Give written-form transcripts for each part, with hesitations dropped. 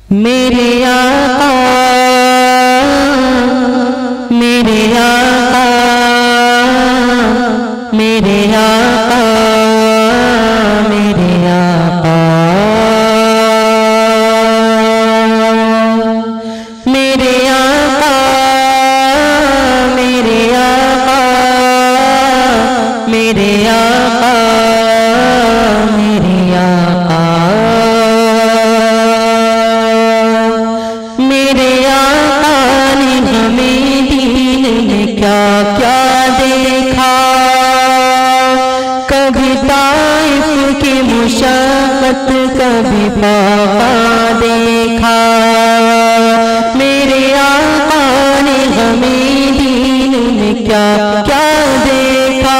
मेरे आका, मेरे आका, मेरे आका, मेरे आका, मेरे आका, मेरे आका, मेरे आका, मेरे आका, मेरे आका ने हमें दीन में क्या क्या देखा। कभी ताइफ की मुशक्कत, कभी पापा देखा। मेरे आका ने हमें दीन में क्या क्या देखा।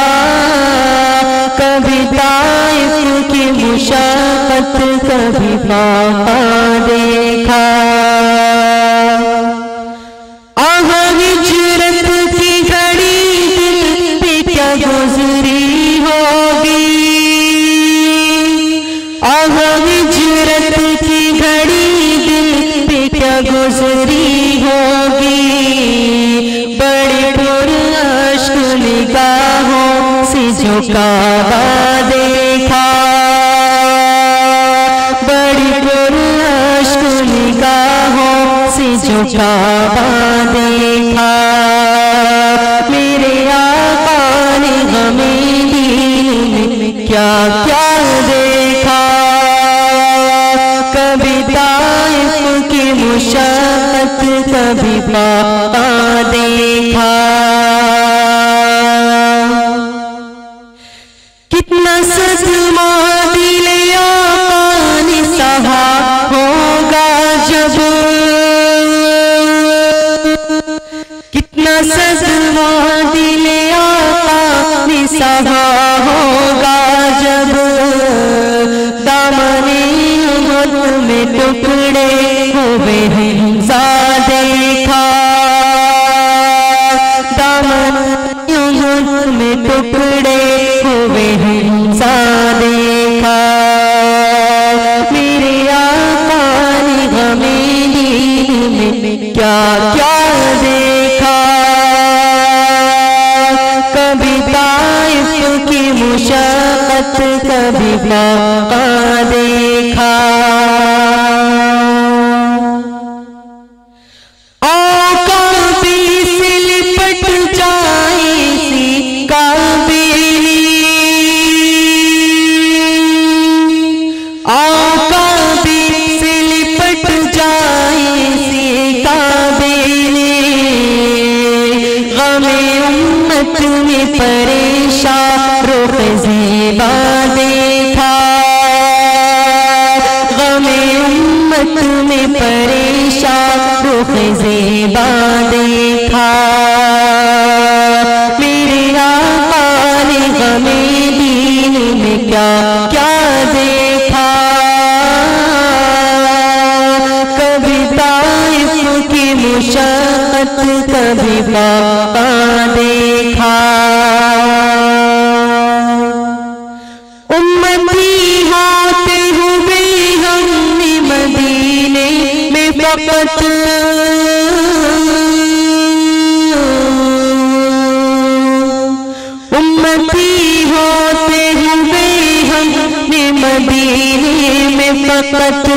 कभी ताइफ की मुशक्कत, कभी पापा देखा। हिजरत की घड़ी दिल पे क्या गुजरी होगी। हिजरत की घड़ी दिल पे क्या गुजरी होगी। बड़े पुरअश्क निगाहों से जो काबा देखा। बड़ी पुरअश्क निगाहों से जो काबा देखा। मेरे आका ने हमें दीन में क्या क्या देखा। कभी ताइफ की मुशक्कत, कभी पापा देखा। कितना सदमा दिल आका ने सहा होगा जब। कितना सदमा दिल आका ने सहा होगा जब। दामने उहद में टुकड़े हुए हिंसा देखा। दामने उहद में टुकड़े हुए हिंसा देखा। मेरे आका ने हमें दीन में क्या क्या देखा। कभी ताइफ की मुशक्कत, कभी पापा देखा। काबे से लिपट जाए सी काबेली। काबे से लिपट जाए सी काबेली। गमे उम्मत में परेशान रुख ज़ेबा देखा। गमे उम्मत में परेशान रुख ज़ेबा देखा। मेरे आका ने हमें दीन में क्या क्या देखा। कभी ताइफ की मुशक्कत, कभी पापा देखा। उम्मती होते हुए हमने मदीने में फकत। उम्मती होते हुए हमने मदीने में फकत।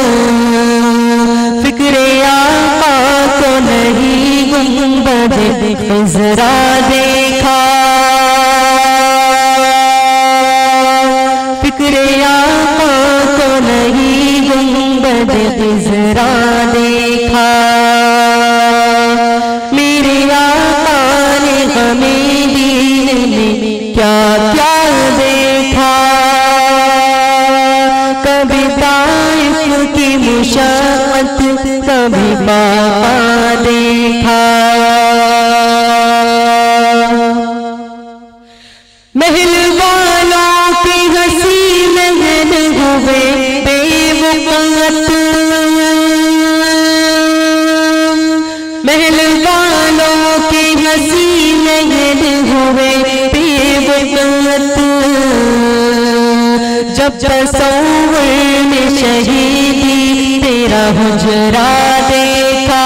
फिक्रे आका तो नहीं गुंबद ख़ुज़रा देखा। फिक्रे आका तो नहीं गुंबद ख़ुज़रा देखा। मेरे आका ने हमें दीन में क्या क्या देखा। कभी ताइफ की मुशक्कत, कभी पापा देखा। महल वालों की हंसी महल हुए बेवकत। महल वालों की हंसी महल हुए बेवकत। जब तसव्वुर में शहीदी तेरा हुजरा देखा,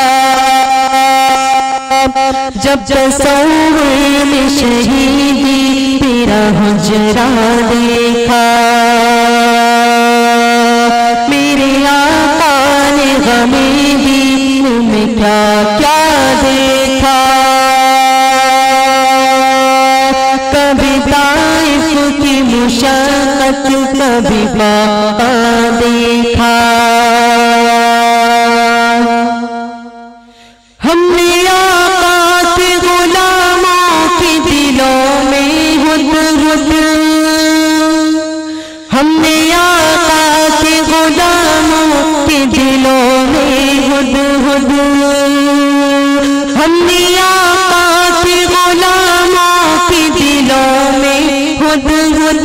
जब तस्वीर में शहीदी तेरा हुजरा देखा। मेरे आका ने गमे दीन में क्या क्या देखा, कभी ताइफ की मुशक्कत कभी बाका देखा। हमने आका के गुलामों के दिलों में हुद-हुद, हमने आका के गुलामों के दिलों में हुद-हुद, हमने आका के गुलामों के दिलों में हुद-हुद,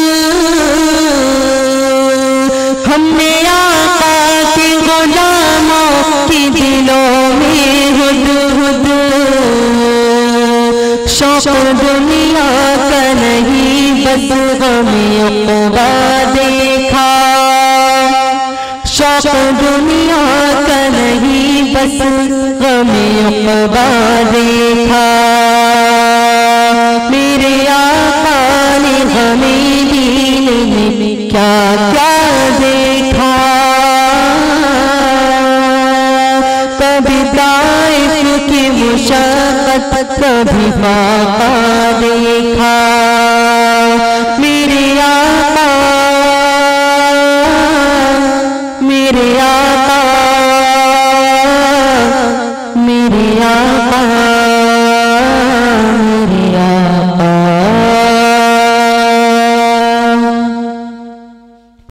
हमने आका के गुलामों के दिलों में हुद-हुद। शौक दुनिया का नहीं बस गमे उक़बा देखा, शौक दुनिया का नहीं बस गमे उक़बा देखा। मेरे आका ने गमे दीन में क्या क्या देखा, कभी ताइफ की मुशक्कत कभी बाका देखा।